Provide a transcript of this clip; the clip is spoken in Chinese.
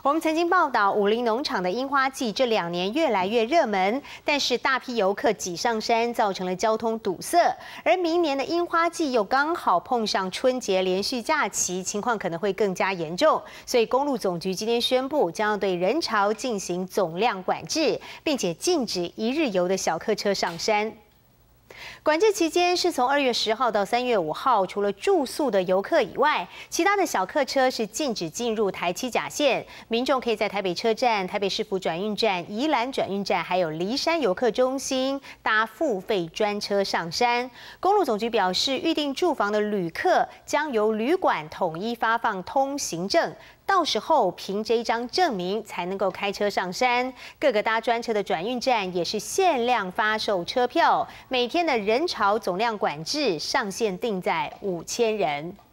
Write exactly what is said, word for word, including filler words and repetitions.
我们曾经报道，武林农场的樱花季这两年越来越热门，但是大批游客挤上山，造成了交通堵塞。而明年的樱花季又刚好碰上春节连续假期，情况可能会更加严重。所以公路总局今天宣布，将要对人潮进行总量管制，并且禁止一日游的小客车上山。 管制期间是从二月十号到三月五号，除了住宿的游客以外，其他的小客车是禁止进入台七甲线。民众可以在台北车站、台北市府转运站、宜兰转运站，还有梨山游客中心搭付费专车上山。公路总局表示，预定住房的旅客将由旅馆统一发放通行证。 到时候凭这一张证明才能够开车上山。各个搭专车的转运站也是限量发售车票，每天的人潮总量管制上限定在五千人。